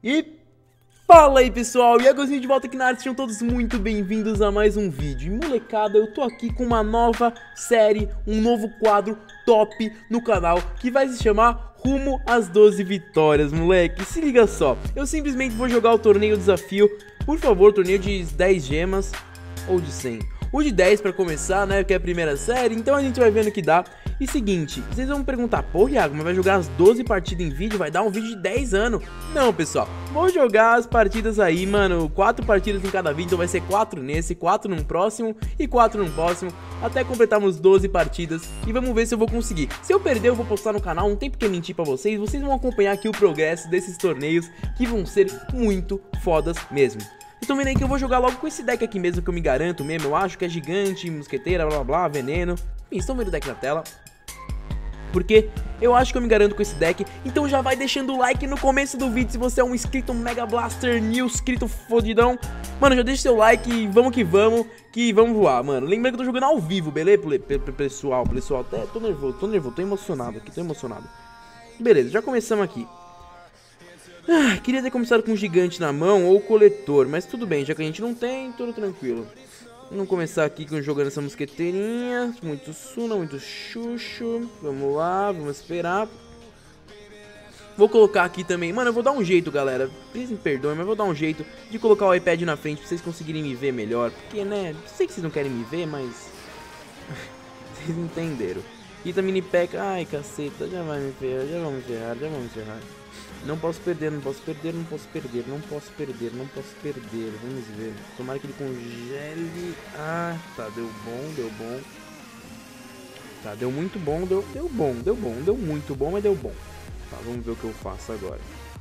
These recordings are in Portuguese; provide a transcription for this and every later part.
E fala aí pessoal, e agora de volta aqui na área, sejam todos muito bem-vindos a mais um vídeo. E molecada, eu tô aqui com uma nova série, um novo quadro top no canal que vai se chamar Rumo às 12 Vitórias, moleque. Se liga só, eu simplesmente vou jogar o torneio desafio, por favor, torneio de 10 gemas ou de 100. O de 10 pra começar, né, que é a primeira série, então a gente vai vendo o que dá. E seguinte, vocês vão me perguntar, pô Iago, mas vai jogar as 12 partidas em vídeo, vai dar um vídeo de 10 anos? Não, pessoal, vou jogar as partidas aí, mano, 4 partidas em cada vídeo, então vai ser 4 nesse, 4 num próximo e 4 num próximo, até completarmos 12 partidas e vamos ver se eu vou conseguir. Se eu perder, eu vou postar no canal, não tem porque mentir pra vocês, vocês vão acompanhar aqui o progresso desses torneios que vão ser muito fodas mesmo. Estão vendo aí que eu vou jogar logo com esse deck aqui mesmo, que eu me garanto mesmo, eu acho que é gigante, mosqueteira, blá blá blá, veneno. Enfim, estão vendo o deck na tela? Porque eu acho que eu me garanto com esse deck. Então já vai deixando o like no começo do vídeo se você é um inscrito Mega Blaster New, inscrito fodidão. Mano, já deixa seu like e vamos que vamos voar, mano. Lembrando que eu tô jogando ao vivo, beleza? Pessoal, até tô nervoso, tô emocionado aqui, tô emocionado. Beleza, já começamos aqui. Queria ter começado com um gigante na mão ou coletor, mas tudo bem, já que a gente não tem, tudo tranquilo. Vamos começar aqui jogando essa mosqueteirinha. Muito Suna, muito Xuxo. Vamos lá, vamos esperar. Vou colocar aqui também, mano, eu vou dar um jeito, galera. Vocês me perdoem, mas eu vou dar um jeito de colocar o iPad na frente pra vocês conseguirem me ver melhor. Porque, né, sei que vocês não querem me ver, mas vocês entenderam. Ita mini pack, ai caceta, já vai me ferrar, já vamos ferrar, já vamos ferrar. Não posso perder, não posso perder, não posso perder, não posso perder, não posso perder. Vamos ver. Tomara que ele congele. Ah, tá, deu bom, deu bom. Tá, deu muito bom, deu bom, deu bom, deu muito bom, mas deu bom. Tá, vamos ver o que eu faço agora.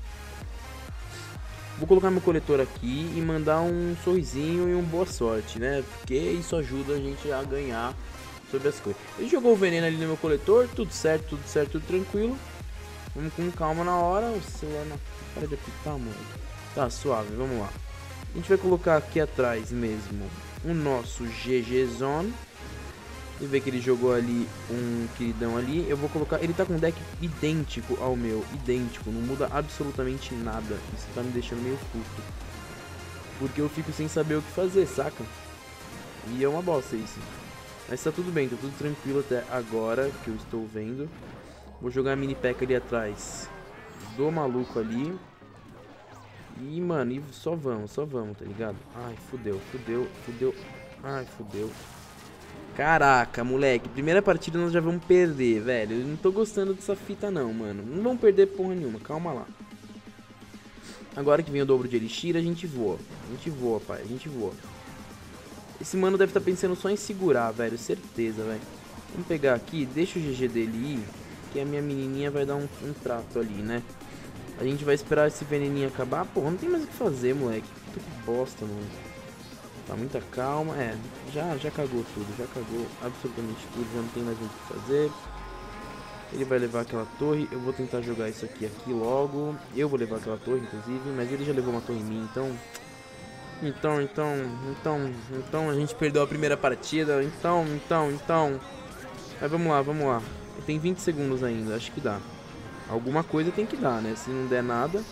Vou colocar meu coletor aqui e mandar um sorrisinho e um boa sorte, né? Porque isso ajuda a gente a ganhar sobre as coisas. Ele jogou o veneno ali no meu coletor, tudo certo, tudo tranquilo. Vamos com calma na hora. O celular não para de apitar, mano. Tá, suave, vamos lá. A gente vai colocar aqui atrás mesmo o nosso GG Zone. E ver que ele jogou ali um queridão ali. Eu vou colocar... Ele tá com um deck idêntico ao meu. Idêntico, não muda absolutamente nada. Isso tá me deixando meio puto. Porque eu fico sem saber o que fazer, saca? E é uma bosta isso. Mas tá tudo bem, tá tudo tranquilo até agora que eu estou vendo. Vou jogar a mini pack ali atrás do maluco ali. E, mano, e só vamos, tá ligado? Ai, fudeu. Ai, fudeu. Caraca, moleque, primeira partida nós já vamos perder, velho. Eu não tô gostando dessa fita não, mano. Não vamos perder porra nenhuma, calma lá. Agora que vem o dobro de elixir, a gente voa. A gente voa, pai, a gente voa. Esse mano deve estar pensando só em segurar, velho, certeza, velho. Vamos pegar aqui, deixa o GG dele ir, que a minha menininha vai dar um trato ali, né? A gente vai esperar esse veneninho acabar. Pô, não tem mais o que fazer, moleque. Puta que bosta, mano. Tá, muita calma. É, já cagou tudo. Já cagou absolutamente tudo. Já não tem mais o que fazer. Ele vai levar aquela torre. Eu vou tentar jogar isso aqui logo. Eu vou levar aquela torre, inclusive. Mas ele já levou uma torre em mim, então... Então a gente perdeu a primeira partida. Então. Mas vamos lá. Tem 20 segundos ainda, acho que dá. Alguma coisa tem que dar, né? Se não der nada.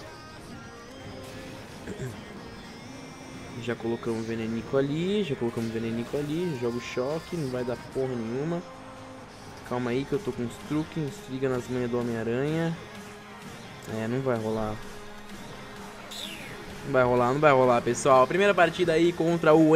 Já colocamos venenico ali. Jogo choque, não vai dar porra nenhuma. Calma aí que eu tô com Struck. Liga nas manhas do Homem-Aranha. É, não vai rolar. Não vai rolar, pessoal. Primeira partida aí contra o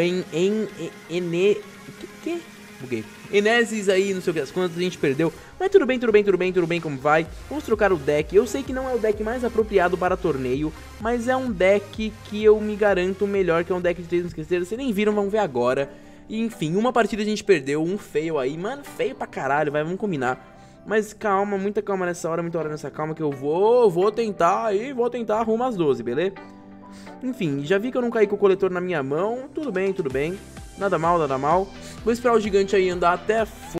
Que? Buguei. Enesis aí, não sei o que, as quantas a gente perdeu. Mas tudo bem como vai. Vamos trocar o deck. Eu sei que não é o deck mais apropriado para torneio, mas é um deck que eu me garanto melhor, que é um deck de 3 mosqueteiros. Vocês nem viram, vamos ver agora. E, enfim, uma partida a gente perdeu, um fail aí. Mano, feio pra caralho, vai, vamos combinar. Mas calma, muita calma nessa hora, muita hora nessa calma que eu vou tentar arrumar as 12, beleza? Enfim, já vi que eu não caí com o coletor na minha mão. Tudo bem. Nada mal. Vou esperar o gigante aí andar até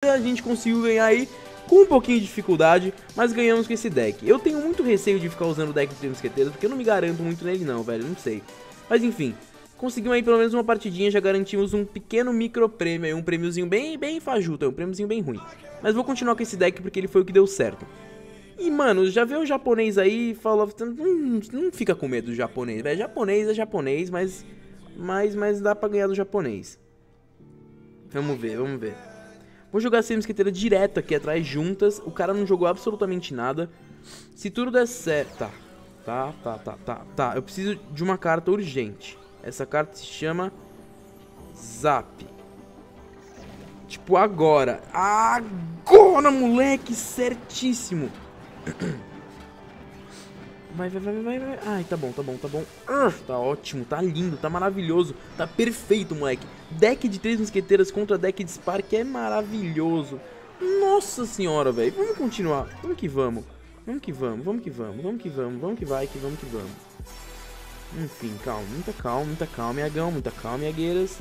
A gente conseguiu ganhar aí com um pouquinho de dificuldade, mas ganhamos com esse deck. Eu tenho muito receio de ficar usando o deck de 3 mosqueteiros, porque eu não me garanto muito nele não, velho, não sei. Mas enfim, conseguimos aí pelo menos uma partidinha, já garantimos um pequeno micro prêmio aí, um prêmiozinho bem fajuto, um prêmiozinho bem ruim. Mas vou continuar com esse deck porque ele foi o que deu certo. E, mano, já veio o japonês aí e falou, não fica com medo do japonês, velho, japonês é japonês, mas dá pra ganhar do japonês. Vamos ver. Vou jogar 6 mosqueteiras direto aqui atrás, juntas. O cara não jogou absolutamente nada. Se tudo der certo... Tá. Eu preciso de uma carta urgente. Essa carta se chama Zap. Tipo, agora. Agora, moleque! Certíssimo. Vai. Ai, tá bom. Tá ótimo, tá lindo, tá maravilhoso. Tá perfeito, moleque. Deck de 3 mosqueteiras contra deck de Spark é maravilhoso. Nossa senhora, velho. Vamos continuar. Vamos que vamos. Vamos que vai. Enfim, calma. Muita calma, Iagão. Muita calma, Iagueiras.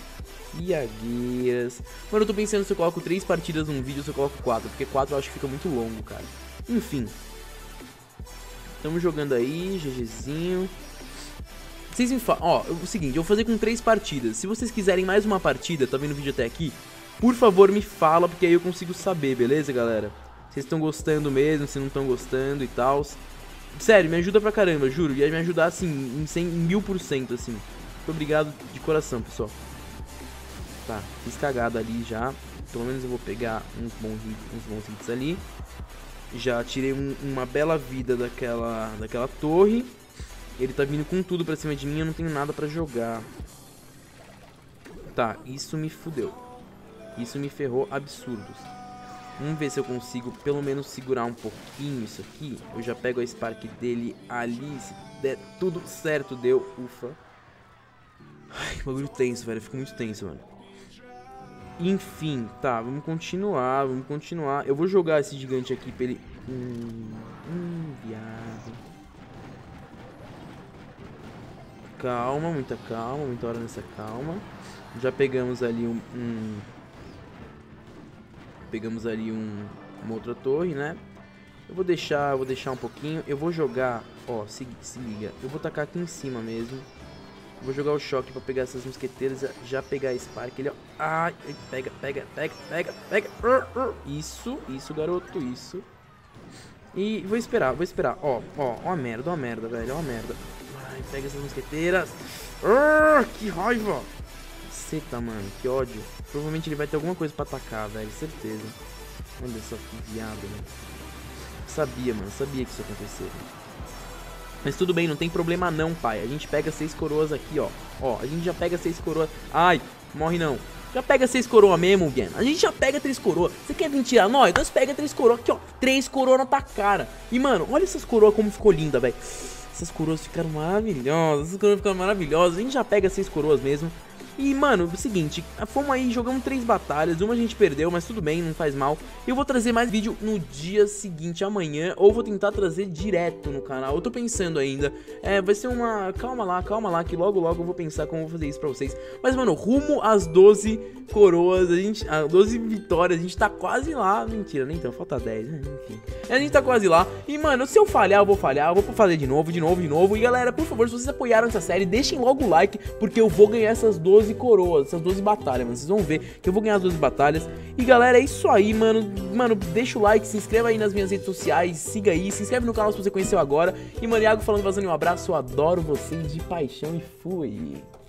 Mano, eu tô pensando se eu coloco 3 partidas num vídeo ou se eu coloco 4. Porque 4 eu acho que fica muito longo, cara. Enfim. Estamos jogando aí, GGzinho. Vocês me falam, ó, o seguinte, eu vou fazer com 3 partidas. Se vocês quiserem mais uma partida, tá vendo o vídeo até aqui? Por favor, me fala, porque aí eu consigo saber, beleza, galera? Vocês estão gostando mesmo, se não estão gostando e tal. Sério, me ajuda pra caramba, juro. Ia me ajudar, assim, em 1000%, assim. Muito obrigado de coração, pessoal. Tá, fiz cagada ali já. Pelo menos eu vou pegar uns bons hits ali. Já tirei uma bela vida daquela torre. Ele tá vindo com tudo pra cima de mim, eu não tenho nada pra jogar. Tá, isso me fudeu. Isso me ferrou absurdos. Vamos ver se eu consigo pelo menos segurar um pouquinho isso aqui. Eu já pego a Spark dele ali, se der tudo certo, deu, ufa. Ai, que bagulho tenso, velho, eu fico muito tenso, mano. Enfim, tá, vamos continuar. Eu vou jogar esse gigante aqui pra ele... viado. Calma, muita hora nessa calma. Já pegamos ali Pegamos ali uma outra torre, né? Eu vou deixar um pouquinho. Eu vou jogar, ó, se liga. Eu vou tacar aqui em cima mesmo. Vou jogar o choque pra pegar essas mosqueteiras, já pegar a Spark, ele, ó. Ai, pega. Isso, garoto, isso. E vou esperar, ó a merda, velho, ó a merda. Ai, pega essas mosqueteiras. Que raiva. Caceta, mano, que ódio. Provavelmente ele vai ter alguma coisa pra atacar, velho, certeza. Olha só que viado, velho. Sabia que isso ia acontecer. Mas tudo bem, não tem problema não, pai. A gente pega 6 coroas aqui, ó. Ó, a gente já pega 6 coroas. Ai, morre não. Já pega 6 coroas mesmo, Guian. A gente já pega 3 coroas. Você quer vir tirar nós? Nós pega 3 coroas aqui, ó. 3 coroas na tua cara. E, mano, olha essas coroas como ficou linda, velho. Essas coroas ficaram maravilhosas. A gente já pega 6 coroas mesmo. E, mano, é o seguinte, fomos aí, jogamos 3 batalhas, uma a gente perdeu, mas tudo bem, não faz mal. Eu vou trazer mais vídeo no dia seguinte, amanhã, ou vou tentar trazer direto no canal. Eu tô pensando ainda, vai ser uma... Calma lá, que logo eu vou pensar como eu vou fazer isso pra vocês. Mas, mano, rumo às 12 coroas, a 12 vitórias, a gente tá quase lá. Mentira, nem então, falta 10, né? Enfim. A gente tá quase lá. E, mano, se eu falhar, eu vou fazer de novo. E, galera, por favor, se vocês apoiaram essa série, deixem logo o like, porque eu vou ganhar essas 12 coroas, essas 12 batalhas, mano. Vocês vão ver que eu vou ganhar as 12 batalhas. E galera, é isso aí, mano. Mano, deixa o like, se inscreva aí nas minhas redes sociais, siga aí, se inscreve no canal se você conheceu agora. E, mano, Iago falando, vazando um abraço. Eu adoro vocês de paixão e fui.